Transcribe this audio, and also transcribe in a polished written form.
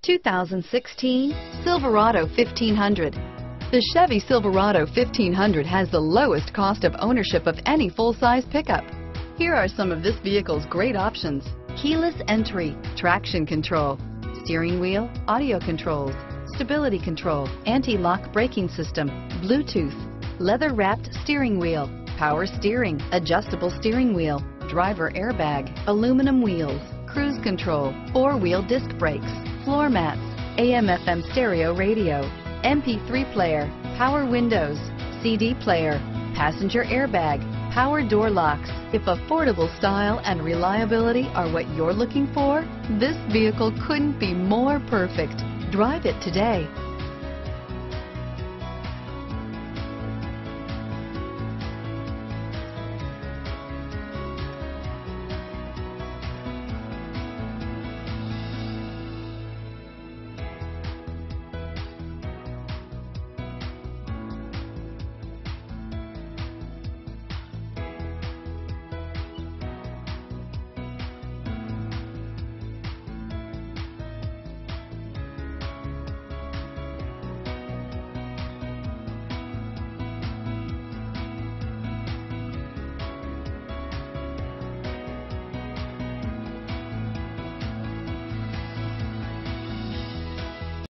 2016 Silverado 1500. The Chevy Silverado 1500 has the lowest cost of ownership of any full-size pickup. Here are some of this vehicle's great options: keyless entry, traction control, steering wheel audio controls, stability control, anti-lock braking system, Bluetooth, leather-wrapped steering wheel, power steering, adjustable steering wheel, driver airbag, aluminum wheels, cruise control, four-wheel disc brakes, floor mats, AM/FM stereo radio, MP3 player, power windows, CD player, passenger airbag, power door locks. If affordable style and reliability are what you're looking for, this vehicle couldn't be more perfect. Drive it today.